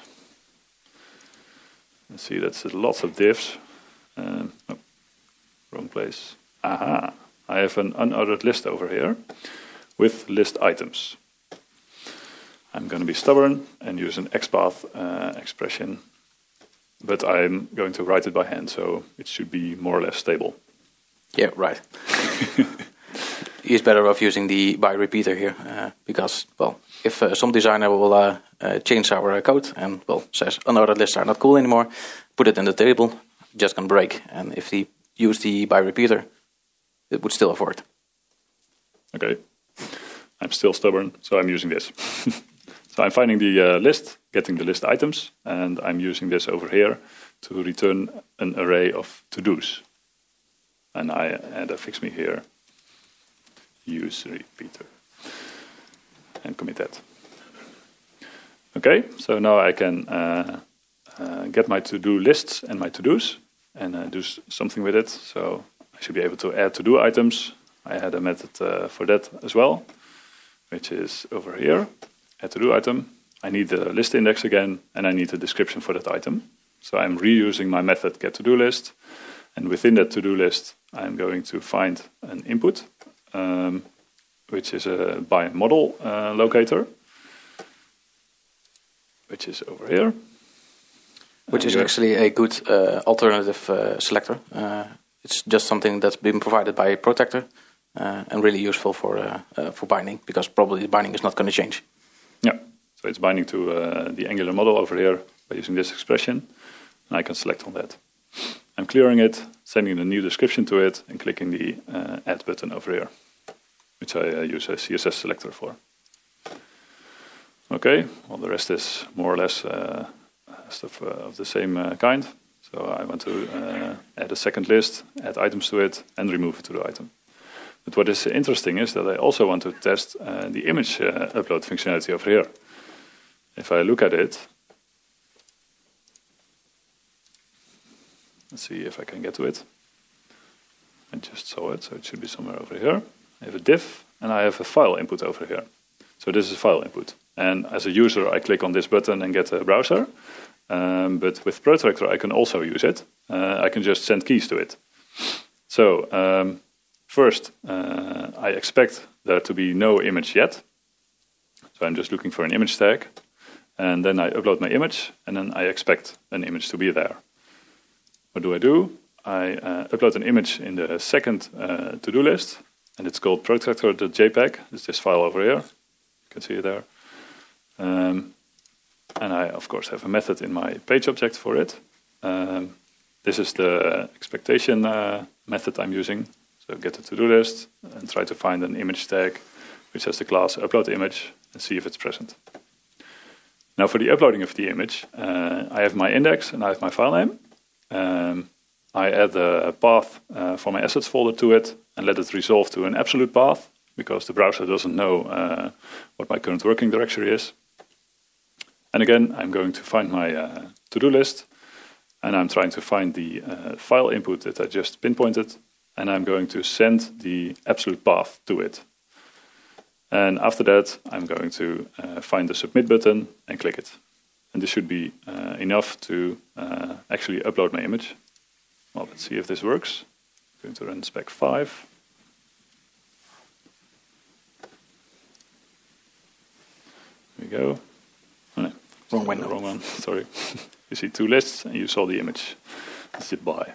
See, that's lots of divs. Um, oh, wrong place. Aha, I have an unordered list over here with list items. I'm going to be stubborn and use an XPath uh, expression, but I'm going to write it by hand, so it should be more or less stable. Yeah, right. He's better off using the by repeater here, uh, because, well, if uh, some designer will uh, uh, change our uh, code and, well, says unordered lists are not cool anymore, put it in the table, just gonna break. And if he used the by repeater, it would still have worked. Okay. I'm still stubborn, so I'm using this. So I'm finding the uh, list, getting the list items, and I'm using this over here to return an array of to-dos. And I add a fix me here. Use repeater and commit that. Okay, so now I can uh, uh, get my to-do lists and my to-dos and uh, do something with it. So I should be able to add to-do items. I had a method uh, for that as well, which is over here. Add to-do item. I need the list index again, and I need a description for that item. So I'm reusing my method getToDoList, and within that to-do list, I'm going to find an input, um, which is a by model uh, locator, which is over here. Which is actually a good uh, alternative uh, selector. Uh, it's just something that's been provided by Protector uh, and really useful for uh, uh, for binding, because probably the binding is not going to change. Yeah, so it's binding to uh, the Angular model over here by using this expression, and I can select on that. I'm clearing it, sending a new description to it, and clicking the uh, Add button over here, which I uh, use a C S S selector for. Okay, well, the rest is more or less uh, stuff uh, of the same uh, kind. So I want to uh, add a second list, add items to it, and remove it to the item. But what is interesting is that I also want to test uh, the image uh, upload functionality over here. If I look at it, let's see if I can get to it. I just saw it, so it should be somewhere over here. I have a div, and I have a file input over here. So this is file input. And as a user, I click on this button and get a browser. Um, but with Protractor, I can also use it. Uh, I can just send keys to it. So um, first, uh, I expect there to be no image yet. So I'm just looking for an image tag. And then I upload my image, and then I expect an image to be there. What do I do? I uh, upload an image in the second uh, to-do list, and it's called protractor.jpg. It's this file over here. You can see it there. Um, and I, of course, have a method in my page object for it. Um, this is the expectation uh, method I'm using. So get the to-do list and try to find an image tag which has the class upload image and see if it's present. Now for the uploading of the image, uh, I have my index and I have my file name. Um, I add a path uh, for my assets folder to it and let it resolve to an absolute path, because the browser doesn't know uh, what my current working directory is. And again, I'm going to find my uh, to-do list, and I'm trying to find the uh, file input that I just pinpointed, and I'm going to send the absolute path to it. And after that, I'm going to uh, find the submit button and click it. And this should be uh, enough to uh, actually upload my image. Well, let's see if this works. I'm going to run spec five. There we go. Oh, no. Wrong window. Wrong one, sorry. You see two lists and you saw the image. Zip by.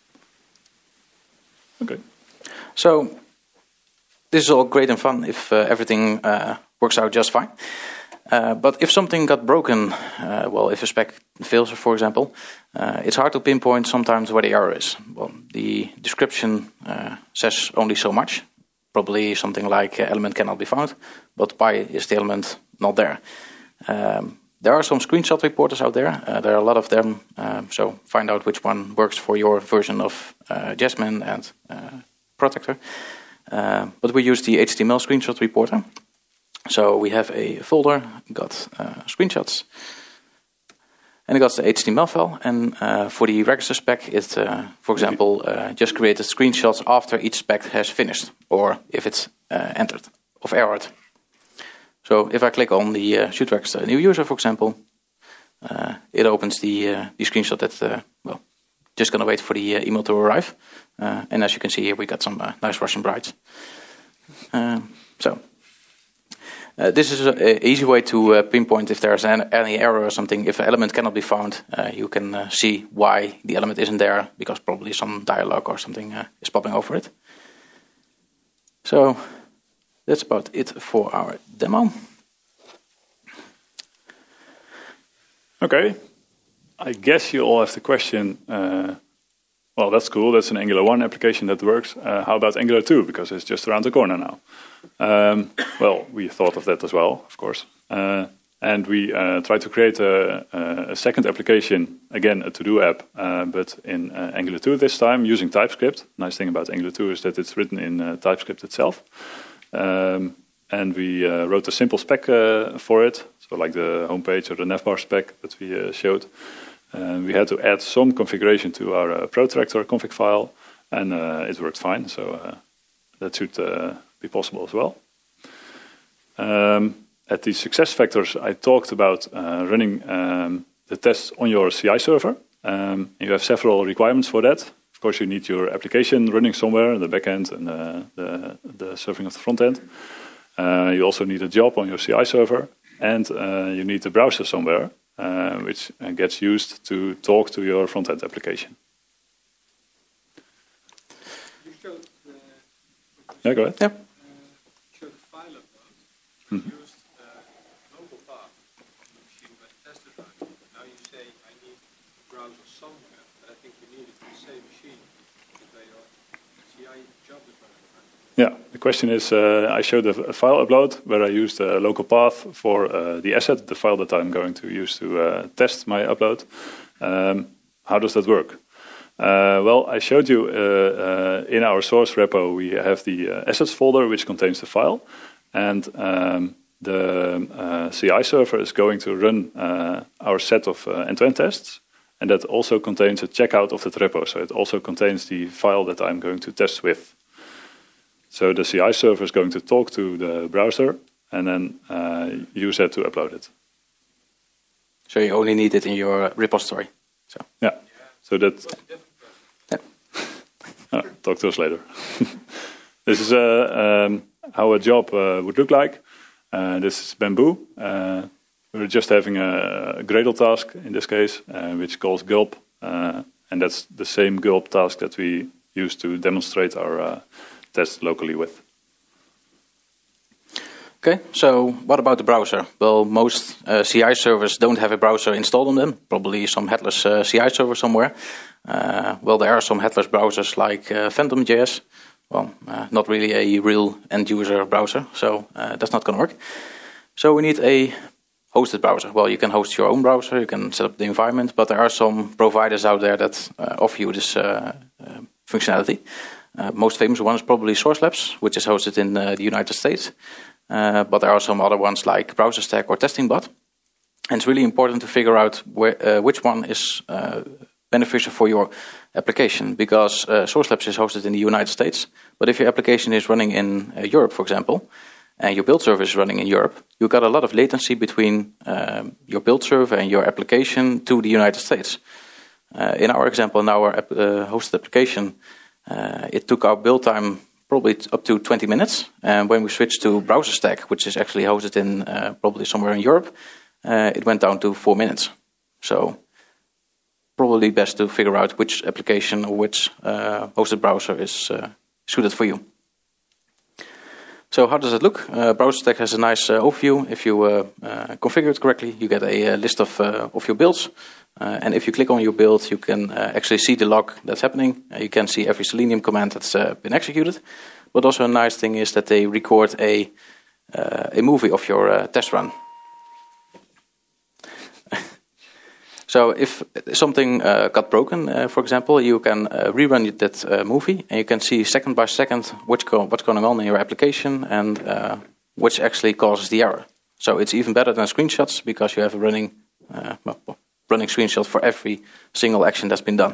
Okay. So this is all great and fun if uh, everything uh, works out just fine. Uh, but if something got broken, uh, well, if a spec fails, for example, uh, it's hard to pinpoint sometimes where the error is. Well, the description uh, says only so much. Probably something like uh, element cannot be found, but why is the element not there? Um, there are some screenshot reporters out there. Uh, there are a lot of them. Uh, so find out which one works for your version of uh, Jasmine and uh, Protector. Uh, but we use the H T M L screenshot reporter. So we have a folder, got uh, screenshots, and it got the H T M L file. And uh, for the register spec, it, uh, for example, uh, just created screenshots after each spec has finished, or if it's uh, entered, of errored. So if I click on the uh, should register a new user, for example, uh, it opens the, uh, the screenshot that, uh, well, just going to wait for the uh, email to arrive. Uh, and as you can see here, we got some uh, nice Russian brides. Uh, so. Uh, this is an easy way to uh, pinpoint if there's an, any error or something. If an element cannot be found, uh, you can uh, see why the element isn't there, because probably some dialog or something uh, is popping over it. So that's about it for our demo. Okay. I guess you all have the question, uh, well, that's cool. That's an Angular one application that works. Uh, how about Angular two? Because it's just around the corner now. Um, well, we thought of that as well, of course. Uh, and we uh, tried to create a, a second application, again, a to-do app, uh, but in uh, Angular two this time, using TypeScript. Nice thing about Angular two is that it's written in uh, TypeScript itself. Um, and we uh, wrote a simple spec uh, for it, so like the homepage or the navbar spec that we uh, showed. Uh, we had to add some configuration to our uh, Protractor config file, and uh, it worked fine. So uh, that should uh, be possible as well. Um, at the success factors, I talked about uh, running um, the tests on your C I server. Um, you have several requirements for that. Of course, you need your application running somewhere in the back end and uh, the, the serving of the front end. Uh, you also need a job on your C I server, and uh, you need the browser somewhere, uh, which uh, gets used to talk to your front end application. You showed the, yeah, go ahead. Yeah. uh, showed the file upload. Mm-hmm. You used uh, local path on the machine where the test is running. Now you say I need a browser somewhere, but I think you need it on the same machine where your C I job is running. Yeah, the question is, uh, I showed a, a file upload where I used a local path for uh, the asset, the file that I'm going to use to uh, test my upload. Um, how does that work? Uh, well, I showed you uh, uh, in our source repo, we have the uh, assets folder, which contains the file. And um, the uh, C I server is going to run uh, our set of uh, end-to-end tests. And that also contains a checkout of that repo. So it also contains the file that I'm going to test with. So the C I server is going to talk to the browser and then uh, use that to upload it. So you only need it in your repository. So yeah. So that. Yeah. uh, talk to us later. This is uh, um, how a job uh, would look like. Uh, this is Bamboo. Uh, we're just having a, a Gradle task in this case, uh, which calls gulp, uh, and that's the same gulp task that we use to demonstrate our uh, test locally with. Okay, so what about the browser? Well, most uh, C I servers don't have a browser installed on them, probably some headless uh, C I server somewhere. Uh, well, there are some headless browsers like uh, Phantom J S. Well, uh, not really a real end-user browser, so uh, that's not going to work. So we need a hosted browser. Well, you can host your own browser, you can set up the environment, but there are some providers out there that uh, offer you this uh, uh, functionality. Uh, most famous one is probably Source Labs, which is hosted in uh, the United States. Uh, but there are some other ones like BrowserStack or TestingBot. And it's really important to figure out where, uh, which one is uh, beneficial for your application, because uh, Source Labs is hosted in the United States. But if your application is running in uh, Europe, for example, and your build server is running in Europe, you've got a lot of latency between uh, your build server and your application to the United States. Uh, in our example, in our ap uh, hosted application, uh, it took our build time probably up to twenty minutes. And when we switched to BrowserStack, which is actually hosted in uh, probably somewhere in Europe, uh, it went down to four minutes. So probably best to figure out which application or which uh, hosted browser is uh, suited for you. So how does it look? Uh, BrowserStack has a nice uh, overview. If you uh, uh, configure it correctly, you get a, a list of, uh, of your builds. Uh, and if you click on your build, you can uh, actually see the log that's happening. Uh, you can see every Selenium command that's uh, been executed. But also a nice thing is that they record a, uh, a movie of your uh, test run. So if something uh, got broken, uh, for example, you can uh, rerun that uh, movie, and you can see second by second which go what's going on in your application and uh, which actually causes the error. So it's even better than screenshots because you have a running, uh, well, running screenshot for every single action that's been done.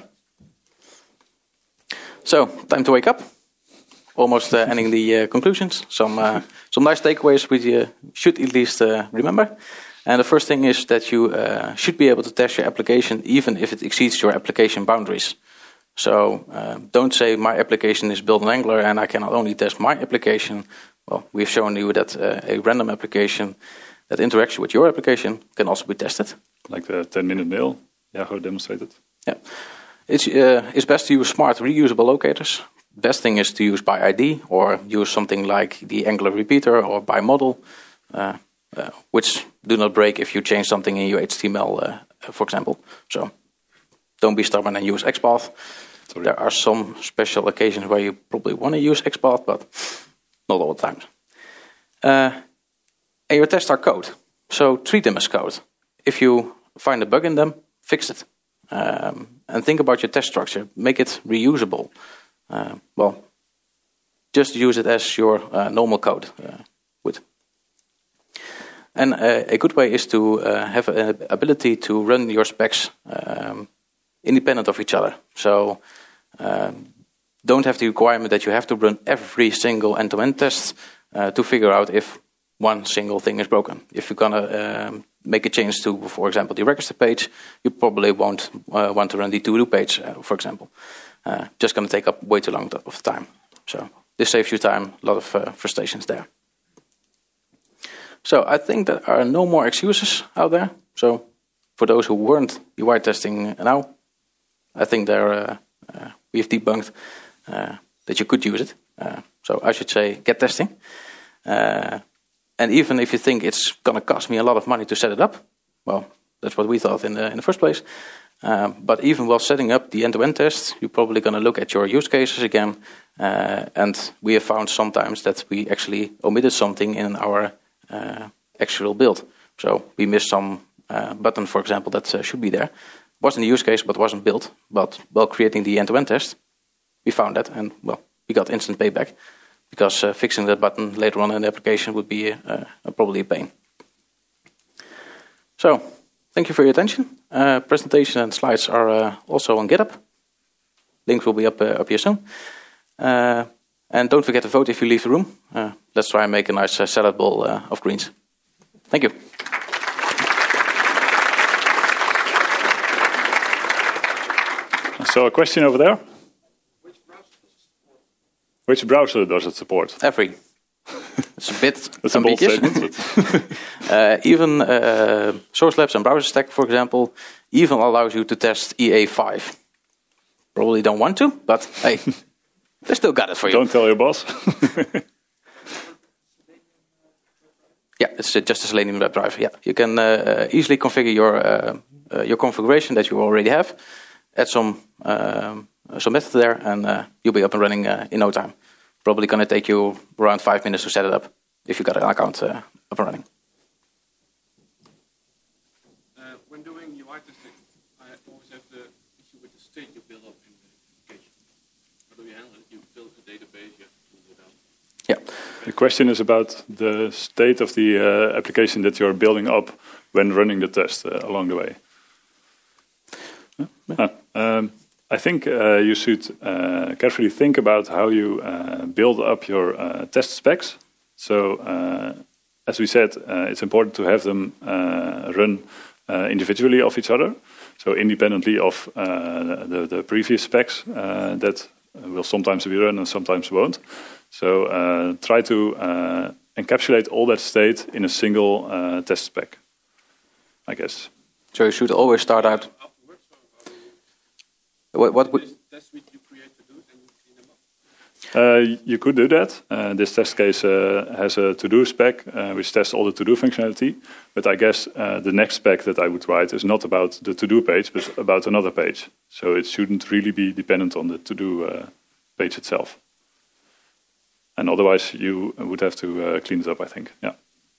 So time to wake up. Almost uh, ending the uh, conclusions. Some uh, some nice takeaways we uh, should at least uh, remember. And the first thing is that you uh, should be able to test your application even if it exceeds your application boundaries. So uh, don't say my application is built in Angular and I cannot only test my application. Well, we've shown you that uh, a random application that interacts with your application can also be tested. Like the ten minute mail Jago demonstrated. Yeah, it's, uh, it's best to use smart reusable locators. Best thing is to use by I D or use something like the Angular repeater or by model. Uh, Uh, which do not break if you change something in your H T M L, uh, for example. So don't be stubborn and use XPath. Sorry. There are some special occasions where you probably want to use XPath, but not all the time. Uh, and your tests are code. So treat them as code. If you find a bug in them, fix it. Um, and think about your test structure. Make it reusable. Uh, well, just use it as your uh, normal code uh, would. And uh, a good way is to uh, have an ability to run your specs um, independent of each other. So um, don't have the requirement that you have to run every single end-to-end test uh, to figure out if one single thing is broken. If you're going to um, make a change to, for example, the register page, you probably won't uh, want to run the to-do page, uh, for example. Uh, just going to take up way too long of time. So this saves you time, a lot of uh, frustrations there. So I think there are no more excuses out there. So for those who weren't U I testing now, I think there uh, uh, we've debunked uh, that you could use it. Uh, so I should say get testing. Uh, and even if you think it's going to cost me a lot of money to set it up, well, that's what we thought in the, in the first place. Uh, but even while setting up the end-to-end test, you're probably going to look at your use cases again. Uh, and we have found sometimes that we actually omitted something in our uh, actual build. So we missed some uh, button, for example, that uh, should be there. Wasn't a use case, but wasn't built. But while creating the end-to-end test, we found that, and well, we got instant payback because uh, fixing that button later on in the application would be uh, probably a pain. So, thank you for your attention. Uh, presentation and slides are uh, also on GitHub. Links will be up uh, up here soon. Uh, and don't forget to vote if you leave the room. Uh, let's try and make a nice uh, salad bowl uh, of greens. Thank you. So a question over there. Which browser does it support? Every. It's a bit That's ambiguous. A bold statement. uh, even uh, Source Labs and Browser Stack, for example, even allows you to test E A five. Probably don't want to, but hey, they still got it for you. Don't tell your boss. Yeah, it's uh, just a Selenium WebDriver. Yeah, you can uh, easily configure your uh, uh, your configuration that you already have, add some um, some method there, and uh, you'll be up and running uh, in no time. Probably going to take you around five minutes to set it up if you got an account uh, up and running. Uh, when doing U I testing, I always have the issue with the state you build up in the application. How do you handle it? You build a database, you have to pull it out. Yeah. The question is about the state of the uh, application that you're building up when running the test uh, along the way. Yeah. Ah, um, I think uh, you should uh, carefully think about how you uh, build up your uh, test specs. So, uh, as we said, uh, it's important to have them uh, run uh, individually of each other. So, independently of uh, the, the previous specs uh, that will sometimes be run and sometimes won't. So, uh, try to uh, encapsulate all that state in a single uh, test spec, I guess. So, you should always start out. What, what would test suite you create to do and you clean them up? Uh, you could do that. Uh, this test case uh, has a to-do spec uh, which tests all the to-do functionality. But I guess uh, the next spec that I would write is not about the to-do page, but about another page. So it shouldn't really be dependent on the to-do uh, page itself. And otherwise, you would have to uh, clean it up, I think. Yeah.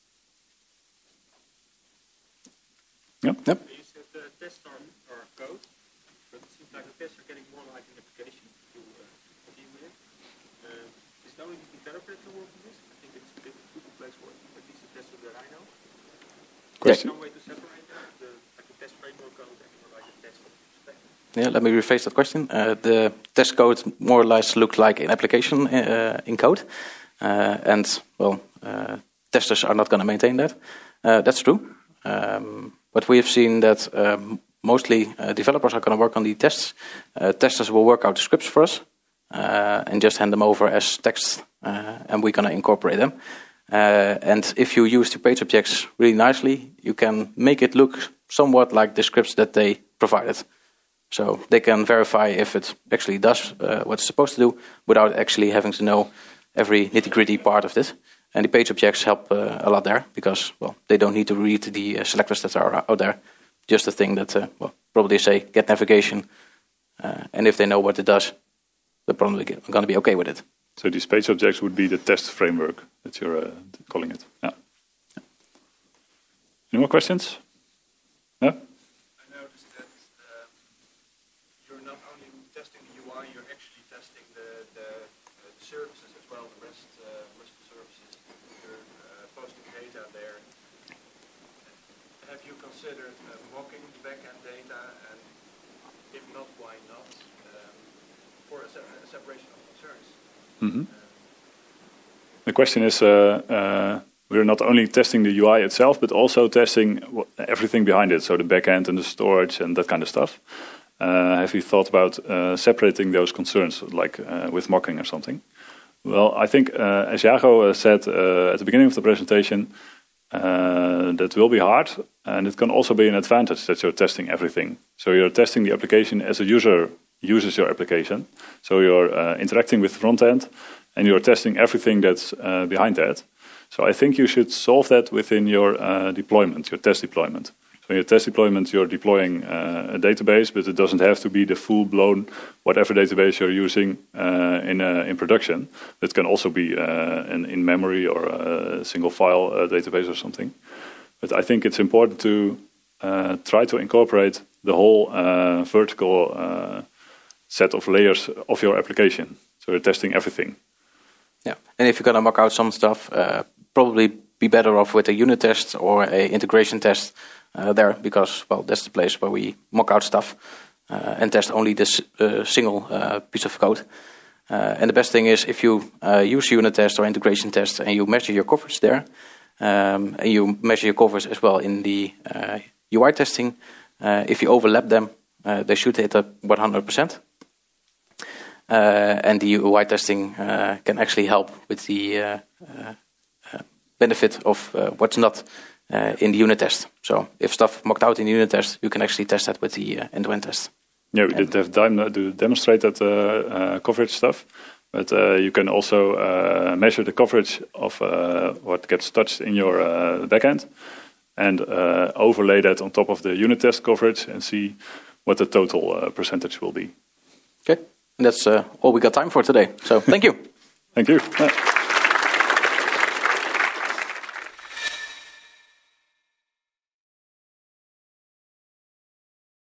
Yeah. Yep. You said uh, tests are, are code. But it seems like the tests are getting more like an application to uh, deal with it. Uh, is it only the developer that can work on this? I think it's a bit too complex for at least the tester that I know. Question. Is there some way to separate that? The, like the test framework code and more like the test spec? Yeah, let me rephrase that question. Uh, the test code more or less looks like an application uh, in code. Uh, and, well, uh, testers are not going to maintain that. Uh, that's true. Um, but we have seen that um, mostly uh, developers are going to work on the tests. Uh, testers will work out the scripts for us uh, and just hand them over as text, uh, and we're going to incorporate them. Uh, and if you use the page objects really nicely, you can make it look somewhat like the scripts that they provided. So they can verify if it actually does uh, what it's supposed to do without actually having to know every nitty-gritty part of this. And the page objects help uh, a lot there because, well, they don't need to read the uh, selectors that are out there. Just a thing that, uh, well, probably say get navigation. Uh, and if they know what it does, they're probably going to be okay with it. So these page objects would be the test framework that you're uh, calling it. Yeah. Any more questions? Yeah? I noticed that um, you're not only testing the U I, you're actually testing the, the, uh, the services as well, the REST, uh, REST services. You're uh, posting data there. Have you considered uh, mocking the backend data, and if not, why not? Um, for a, se a separation of concerns. Mm-hmm. The question is, uh, uh, we're not only testing the U I itself, but also testing everything behind it, so the backend and the storage and that kind of stuff. Uh, have you thought about uh, separating those concerns, like uh, with mocking or something? Well, I think, uh, as Jago said uh, at the beginning of the presentation, uh, that will be hard, and it can also be an advantage that you're testing everything. So you're testing the application as a user uses your application. So you're uh, interacting with the front end, and you're testing everything that's uh, behind that. So I think you should solve that within your uh, deployment, your test deployment. So in your test deployment, you're deploying uh, a database, but it doesn't have to be the full-blown whatever database you're using uh, in uh, in production. It can also be uh, an in-memory or a single-file uh, database or something. But I think it's important to uh, try to incorporate the whole uh, vertical uh, set of layers of your application. So you're testing everything. Yeah, and if you're going to mock out some stuff, uh, probably be better off with a unit test or a integration test uh, there, because, well, that's the place where we mock out stuff uh, and test only this uh, single uh, piece of code. Uh, and the best thing is if you uh, use unit test or integration test and you measure your coverage there, um, and you measure your coverage as well in the uh, U I testing, uh, if you overlap them, uh, they should hit up one hundred percent. Uh, and the U I testing uh, can actually help with the uh, uh, benefit of uh, what's not uh, in the unit test. So if stuff mocked out in the unit test, you can actually test that with the uh, end-to-end test. Yeah, we and didn't have time to demonstrate that uh, uh, coverage stuff, but uh, you can also uh, measure the coverage of uh, what gets touched in your uh, backend and uh, overlay that on top of the unit test coverage and see what the total uh, percentage will be. Okay. And that's uh, all we got time for today. So thank you. Thank you.